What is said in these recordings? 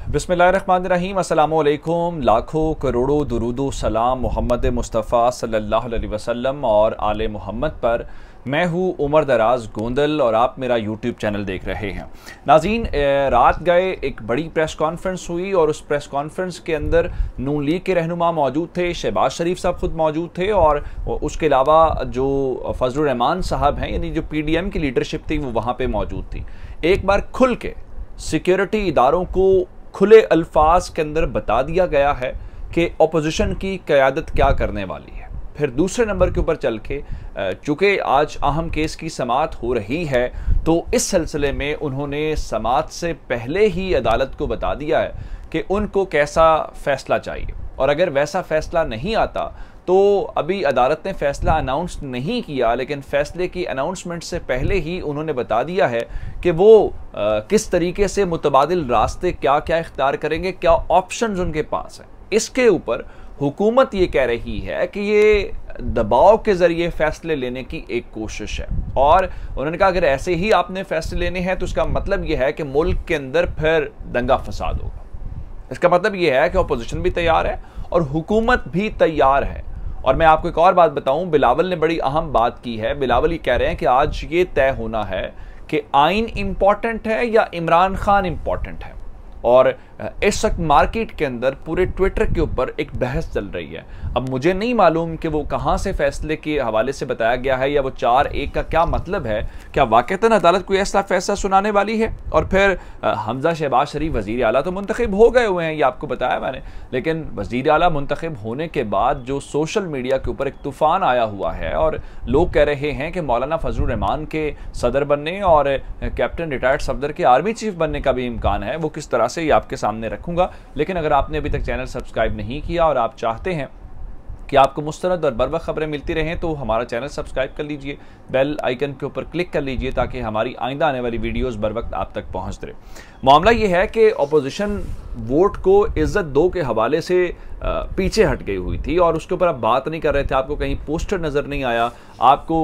बिस्मिल्लाहिर्रहमानिर्रहीम, अस्सलामुअलैकुम। लाखों करोड़ों दुरूदो सलाम मोहम्मद मुस्तफ़ा सल्लल्लाहु अलैहि वसल्लम और आले मोहम्मद पर। मैं हूँ उमर दराज गोंदल और आप मेरा यूट्यूब चैनल देख रहे हैं। नाज़रीन, रात गए एक बड़ी प्रेस कॉन्फ्रेंस हुई और उस प्रेस कॉन्फ्रेंस के अंदर नून लीग के रहनुमा मौजूद थे, शहबाज शरीफ साहब खुद मौजूद थे और उसके अलावा जो फजलुर रहमान साहब हैं, यानी जो PDM की लीडरशिप थी, वो वहाँ पर मौजूद थी। एक बार खुल के सिक्योरिटी इदारों को खुले अल्फाज के अंदर बता दिया गया है कि अपोजिशन की क़यादत क्या करने वाली है। फिर दूसरे नंबर के ऊपर चल के चूँकि आज अहम केस की समाअत हो रही है, तो इस सिलसिले में उन्होंने समाअत से पहले ही अदालत को बता दिया है कि उनको कैसा फ़ैसला चाहिए, और अगर वैसा फ़ैसला नहीं आता तो अभी अदालत ने फ़ैसला अनाउंस नहीं किया, लेकिन फ़ैसले की अनाउंसमेंट से पहले ही उन्होंने बता दिया है कि वो किस तरीके से मुतबादिल रास्ते क्या क्या इख्तियार करेंगे, क्या ऑप्शंस उनके पास हैं। इसके ऊपर हुकूमत ये कह रही है कि ये दबाव के ज़रिए फ़ैसले लेने की एक कोशिश है, और उन्होंने कहा अगर ऐसे ही आपने फ़ैसले लेने हैं तो उसका मतलब ये है कि मुल्क के अंदर फिर दंगा फसाद होगा। इसका मतलब ये है कि अपोजिशन भी तैयार है और हुकूमत भी तैयार है। और मैं आपको एक और बात बताऊं, बिलावल ने बड़ी अहम बात की है। बिलावल ये कह रहे हैं कि आज ये तय होना है कि आइन इम्पॉर्टेंट है या इमरान खान इम्पॉर्टेंट है। और इस वक्त मार्केट के अंदर पूरे ट्विटर के ऊपर एक बहस चल रही है। अब मुझे नहीं मालूम कि वो कहाँ से फैसले के हवाले से बताया गया है या वो 4-1 का क्या मतलब है। क्या वाक़तन अदालत कोई ऐसा फैसला सुनाने वाली है? और फिर हमजा शहबाज शरीफ वज़ीर आला तो मुंतखब हो गए हुए हैं, ये आपको बताया मैंने, लेकिन वज़ीर आला मुंतखब होने के बाद जो सोशल मीडिया के ऊपर एक तूफ़ान आया हुआ है और लोग कह रहे हैं कि मौलाना फजलुर रहमान के सदर बनने और कैप्टन रिटायर्ड सफदर के आर्मी चीफ बनने का भी इम्कान है। वो किस तरह से ये आपके सामने रखूंगा। लेकिन अगर आपने अभी तक चैनल सब्सक्राइब नहीं किया और आप चाहते हैं कि आपको मुस्तनद और बरवक्त खबरें मिलती रहें, तो हमारा चैनल सब्सक्राइब कर लीजिए, बेल आइकन के ऊपर क्लिक कर लीजिए ताकि हमारी आइंदा आने वाली वीडियोस बर वक्त आप तक पहुंचते रहे। मामला ये है कि अपोजिशन वोट को इज्जत दो के हवाले से पीछे हट गई हुई थी और उसके ऊपर आप बात नहीं कर रहे थे। आपको कहीं पोस्टर नज़र नहीं आया, आपको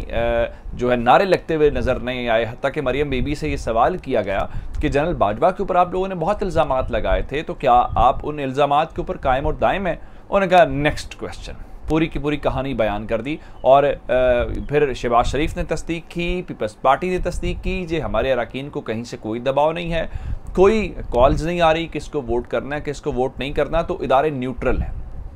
कहीं जो है नारे लगते हुए नज़र नहीं आए। हत्ता कि मरियम बीबी से ये सवाल किया गया कि जनरल बाजवा के ऊपर आप लोगों ने बहुत इल्ज़ामात लगाए थे, तो क्या आप उन इल्ज़ामात के ऊपर कायम और दायम है? उन्होंने कहा नेक्स्ट क्वेश्चन, पूरी की पूरी कहानी बयान कर दी। और फिर शहबाज शरीफ ने तस्दीक की, पीपल्स पार्टी ने तस्दीक की कि हमारे अरकान को कहीं से कोई दबाव नहीं है, कोई कॉल्स नहीं आ रही किसको वोट करना है किसको वोट नहीं करना, तो इदारे न्यूट्रल हैं।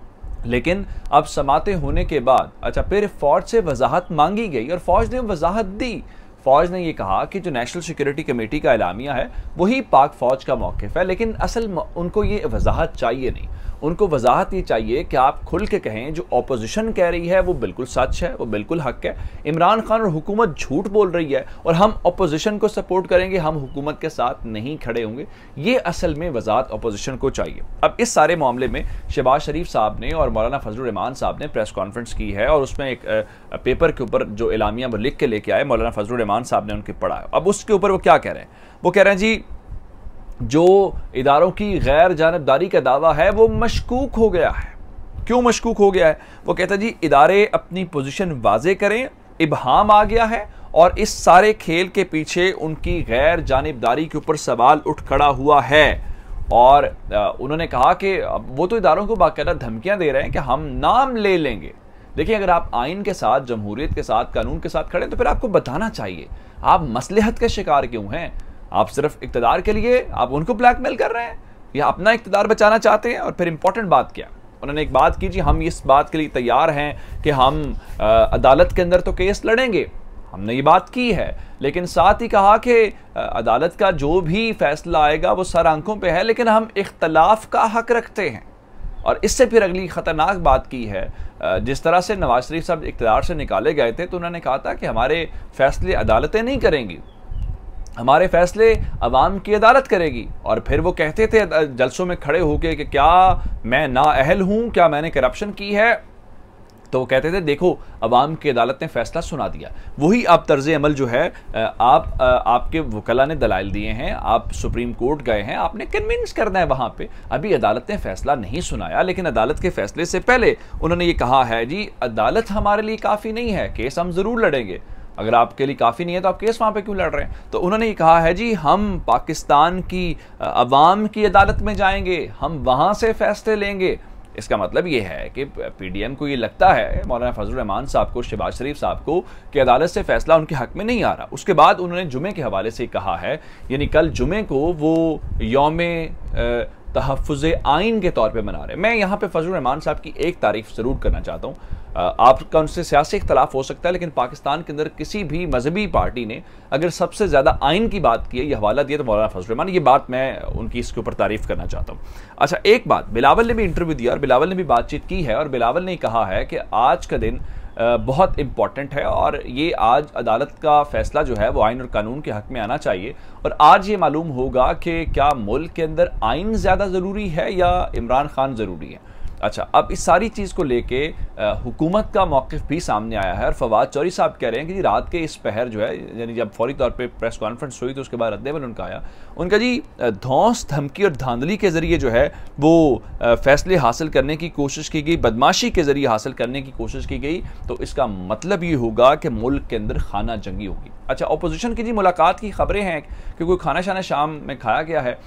लेकिन अब समातें होने के बाद अच्छा फिर फ़ौज से वजाहत मांगी गई और फ़ौज ने वजाहत दी। फ़ौज ने यह कहा कि जो नेशनल सिक्योरिटी कमेटी का एलामिया है वही पाक फ़ौज का मौक़िफ़ है, लेकिन असल उनको ये वजाहत चाहिए नहीं। उनको वजाहत ये चाहिए कि आप खुल के कहें जो अपोजिशन कह रही है वो बिल्कुल सच है, वो बिल्कुल हक है। इमरान खान और हुकूमत झूठ बोल रही है और हम अपोजिशन को सपोर्ट करेंगे, हम हुकूमत के साथ नहीं खड़े होंगे। ये असल में वजाहत अपोजिशन को चाहिए। अब इस सारे मामले में शहबाज शरीफ साहब ने और मौलाना फजलुर रहमान साहब ने प्रेस कॉन्फ्रेंस की है और उसमें एक पेपर के ऊपर जो एलामिया वो लिख के लेके आए, मौलाना फजलुर रहमान साहब ने उनके पढ़ा। अब उसके ऊपर वो क्या कह रहे हैं? वो कह रहे हैं जी जो इदारों की गैर जानबदारी का दावा है वो मशकूक हो गया है। क्यों मशकूक हो गया है? वो कहता है जी इदारे अपनी पोजीशन वाजे करें, इबहाम आ गया है और इस सारे खेल के पीछे उनकी गैर जानबदारी के ऊपर सवाल उठ खड़ा हुआ है। और उन्होंने कहा कि वो तो इदारों को बाकायदा धमकियां दे रहे हैं कि हम नाम ले लेंगे। देखिए, अगर आप आइन के साथ, जमहूरियत के साथ, कानून के साथ खड़े तो फिर आपको बताना चाहिए आप मसलहत के शिकार क्यों हैं। आप सिर्फ इक़्तिदार के लिए आप उनको ब्लैकमेल कर रहे हैं या अपना इक़्तिदार बचाना चाहते हैं। और फिर इंपॉर्टेंट बात क्या, उन्होंने एक बात की जी हम इस बात के लिए तैयार हैं कि हम अदालत के अंदर तो केस लड़ेंगे, हमने ये बात की है, लेकिन साथ ही कहा कि अदालत का जो भी फैसला आएगा वो सर आंखों पे है, लेकिन हम इख्तलाफ का हक रखते हैं। और इससे फिर अगली ख़तरनाक बात की है, जिस तरह से नवाज शरीफ साहब इक़्तिदार से निकाले गए थे तो उन्होंने कहा था कि हमारे फैसले अदालतें नहीं करेंगी, हमारे फैसले अवाम की अदालत करेगी। और फिर वो कहते थे जलसों में खड़े होकर कि क्या मैं नाअहल हूँ, क्या मैंने करप्शन की है? तो वो कहते थे देखो अवाम की अदालत ने फैसला सुना दिया। वही आप तर्ज अमल जो है आपके वकला ने दलाइल दिए हैं, आप सुप्रीम कोर्ट गए हैं, आपने कन्विंस करना है वहाँ पे। अभी अदालत ने फैसला नहीं सुनाया, लेकिन अदालत के फैसले से पहले उन्होंने ये कहा है जी अदालत हमारे लिए काफ़ी नहीं है, केस हम ज़रूर लड़ेंगे। अगर आपके लिए काफ़ी नहीं है तो आप केस वहाँ पे क्यों लड़ रहे हैं? तो उन्होंने ये कहा है जी हम पाकिस्तान की अवाम की अदालत में जाएंगे, हम वहाँ से फैसले लेंगे। इसका मतलब ये है कि पीडीएम को ये लगता है, मौलाना फजलुर रहमान साहब को, शहबाज शरीफ साहब को, कि अदालत से फैसला उनके हक में नहीं आ रहा। उसके बाद उन्होंने जुमे के हवाले से कहा है, यानी कल जुमे को वो यौम तहफ़्फ़ुज़ आइन के तौर पे मना रहे हैं। मैं यहाँ पे फजलुर रहमान साहब की एक तारीफ ज़रूर करना चाहता हूँ। आपका उनसे सियासी इख्तलाफ हो सकता है, लेकिन पाकिस्तान के अंदर किसी भी मजहबी पार्टी ने अगर सबसे ज़्यादा आइन की बात की है, ये हवाला दिया, तो मौलाना फजलुर रहमान, ये बात मैं उनकी इसके ऊपर तारीफ़ करना चाहता हूँ। अच्छा, एक बात, बिलावल ने भी इंटरव्यू दिया और बिलावल ने भी बातचीत की है, और बिलावल ने कहा है कि आज का दिन बहुत इम्पॉर्टेंट है और ये आज अदालत का फैसला जो है वो आइन और कानून के हक में आना चाहिए, और आज ये मालूम होगा कि क्या मुल्क के अंदर आइन ज़्यादा ज़रूरी है या इमरान खान ज़रूरी है। अच्छा, अब इस सारी चीज़ को लेके हुकूमत का मौक़िफ़ भी सामने आया है, और फवाद चौधरी साहब कह रहे हैं कि रात के इस पहर जो है, यानी जब फौरी तौर पे प्रेस कॉन्फ्रेंस हुई तो उसके बाद रद्द-ए-अमल उनका आया, उनका जी धौंस, धमकी और धांधली के ज़रिए जो है वो फैसले हासिल करने की कोशिश की गई, बदमाशी के ज़रिए हासिल करने की कोशिश की गई, तो इसका मतलब ये होगा कि मुल्क के अंदर खाना जंगी होगी। अच्छा, अपोजिशन की जी मुलाकात की खबरें हैं कि कोई खाना शाना शाम में खाया गया है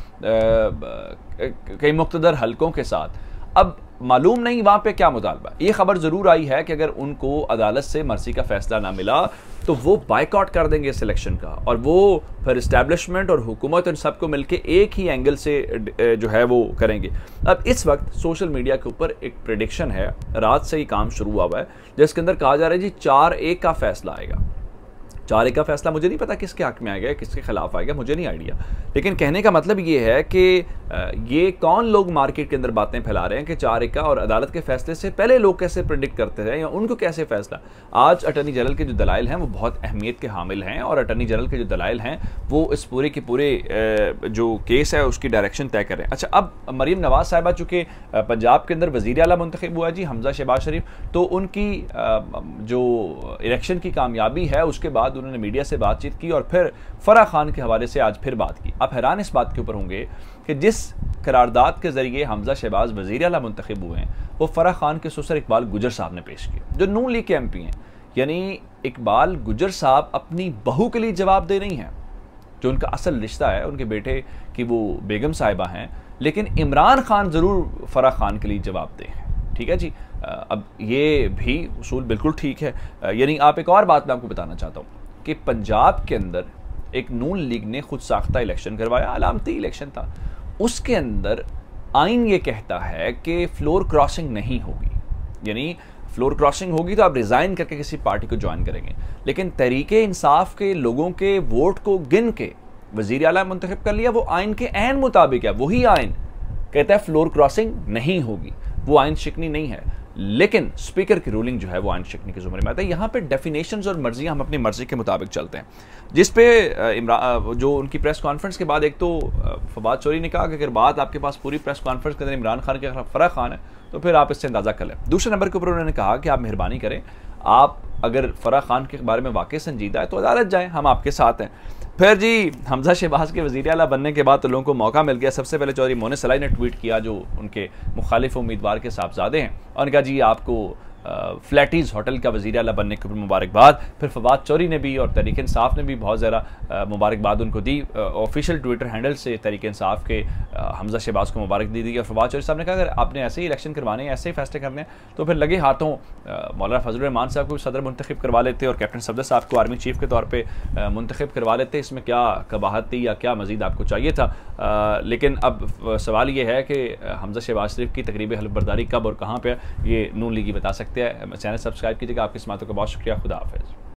कई मुख्तदर हलकों के साथ। अब मालूम नहीं वहाँ पे क्या मुतालबा। ये खबर ज़रूर आई है कि अगर उनको अदालत से मर्सी का फैसला ना मिला तो वो बाइकआउट कर देंगे इस इलेक्शन का, और वो फिर इस्टेब्लिशमेंट और हुकूमत इन सबको मिलकर एक ही एंगल से जो है वो करेंगे। अब इस वक्त सोशल मीडिया के ऊपर एक प्रेडिक्शन है, रात से ही काम शुरू हुआ हुआ है, जिसके अंदर कहा जा रहा है जी 4-1 का फैसला आएगा। 4-1 का फैसला मुझे नहीं पता किसके हक में आएगा, किसके खिलाफ आएगा, मुझे नहीं आइडिया, लेकिन कहने का मतलब ये है कि ये कौन लोग मार्केट के अंदर बातें फैला रहे हैं कि 4-1 का, और अदालत के फैसले से पहले लोग कैसे प्रेडिक्ट करते हैं या उनको कैसे फैसला। आज अटर्नी जनरल के जो दलाइल हैं वो बहुत अहमियत के हामिल हैं, और अटर्नी जनरल के जो दलाइल हैं वो इस पूरे के पूरे जो केस है उसकी डायरेक्शन तय करें। अच्छा, अब मरीम नवाज साहिबा चूँकि पंजाब के अंदर वज़ीर आला मुंतखब हुआ जी हमजा शहबाज शरीफ, तो उनकी जो इलेक्शन की कामयाबी है उसके बाद उन्होंने मीडिया से बातचीत की और फिर फराह खान के हवाले से आज फिर बात की। आप हैरान इस बात के ऊपर होंगे कि जिस करारदाद के जरिए हमजा शहबाज वज़ीर आला मुंतखब हुए हैं वो फराह खान के ससुर इकबाल गुजर साहब ने पेश किए, जो नून लीग के MP हैं। यानी इकबाल गुजर साहब अपनी बहू के लिए जवाब दे रही हैं, जो उनका असल रिश्ता है उनके बेटे की वो बेगम साहिबा हैं, लेकिन इमरान खान ज़रूर फराह खान के लिए जवाब दें। ठीक है जी। अब ये भी उसूल बिल्कुल ठीक है। यानी आप एक और बात मैं आपको बताना चाहता हूँ कि पंजाब के अंदर एक नून लीग ने खुद साख्ता इलेक्शन करवाया, अलामती इलेक्शन था, उसके अंदर आइन ये कहता है कि फ्लोर क्रॉसिंग नहीं होगी, यानी फ्लोर क्रॉसिंग होगी तो आप रिज़ाइन करके किसी पार्टी को ज्वाइन करेंगे, लेकिन तहरीके इंसाफ के लोगों के वोट को गिन के वज़ीर आला मुंतखब कर लिया, वो आइन के ऐन मुताबिक है, वही आइन कहता है फ्लोर क्रॉसिंग नहीं होगी, वो आइन शिकनी नहीं है, लेकिन स्पीकर की रूलिंग जो है वो आइन शिकनी के ज़ुमरे में आता है। यहाँ पे डेफिनेशंस और मर्जियाँ हम अपनी मर्जी के मुताबिक चलते हैं, जिस पे जो उनकी प्रेस कॉन्फ्रेंस के बाद एक तो फवाद चौधरी ने कहा कि अगर बात आपके पास पूरी प्रेस कॉन्फ्रेंस के अंदर इमरान खान के खिलाफ फराह खान है तो फिर आप इससे अंदाज़ा कर लें। दूसरे नंबर के ऊपर उन्होंने कहा कि आप मेहरबानी करें, आप अगर फराह खान के बारे में वाकई संजीदा है तो अदालत जाएँ, हम आपके साथ हैं। फिर जी हमजा शहबाज के वज़ीर आला बनने के बाद तो लोगों को मौका मिल गया। सबसे पहले चौधरी मोहन सलाई ने ट्वीट किया, जो उनके मुखालिफ उम्मीदवार के साहबजादे हैं, और उन्होंने कहा जी आपको फ्लैटीज़ होटल का वज़ीर आला बनने के ऊपर मुबारकबाद। फिर फवाद चौधरी ने भी और तहरीक इंसाफ ने भी बहुत ज़्यादा मुबारकबाद उनको दी, ऑफिशियल ट्विटर हैंडल से तहरीक इंसाफ के हमजा शहबाज को मुबारक दी। और फवाद चौधरी साहब ने कहा अगर आपने ऐसे ही इलेक्शन करवाने हैं, ऐसे ही फैसले करने हैं, तो फिर लगे हाथों मौलाना फजलुर रहमान साहब को सदर मुंतखब करवा लेते और कैप्टन सफदर साहब को आर्मी चीफ के तौर पर मुंतखब करवा लेते। इसमें क्या कबाहत थी या क्या मज़ीद आपको चाहिए था। लेकिन अब सवाल ये है कि हमजा शहबाज शरीफ की तकरीब हल्फबरदारी कब और कहाँ पर, ये नून लीगी बता सकते हैं। चैनल सब्सक्राइब कीजिएगा। आपकी समातों का बहुत शुक्रिया। खुदा हाफ़िज़।